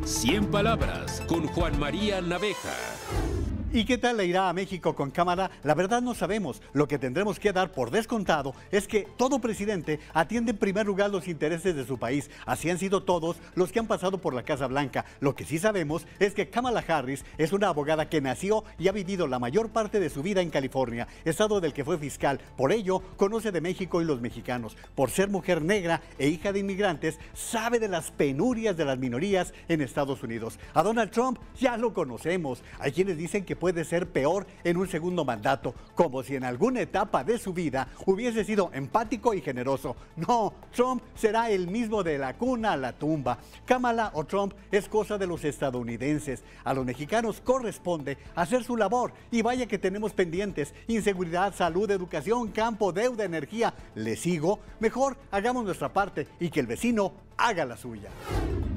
100 palabras con Juan María Naveja. ¿Y qué tal le irá a México con Kamala? La verdad no sabemos. Lo que tendremos que dar por descontado es que todo presidente atiende en primer lugar los intereses de su país. Así han sido todos los que han pasado por la Casa Blanca. Lo que sí sabemos es que Kamala Harris es una abogada que nació y ha vivido la mayor parte de su vida en California, estado del que fue fiscal. Por ello, conoce de México y los mexicanos. Por ser mujer negra e hija de inmigrantes, sabe de las penurias de las minorías en Estados Unidos. A Donald Trump ya lo conocemos. Hay quienes dicen que puede ser peor en un segundo mandato, como si en alguna etapa de su vida hubiese sido empático y generoso. No, Trump será el mismo de la cuna a la tumba. Kamala o Trump es cosa de los estadounidenses. A los mexicanos corresponde hacer su labor, y vaya que tenemos pendientes: inseguridad, salud, educación, campo, deuda, energía. ¿Le sigo? Mejor hagamos nuestra parte y que el vecino haga la suya.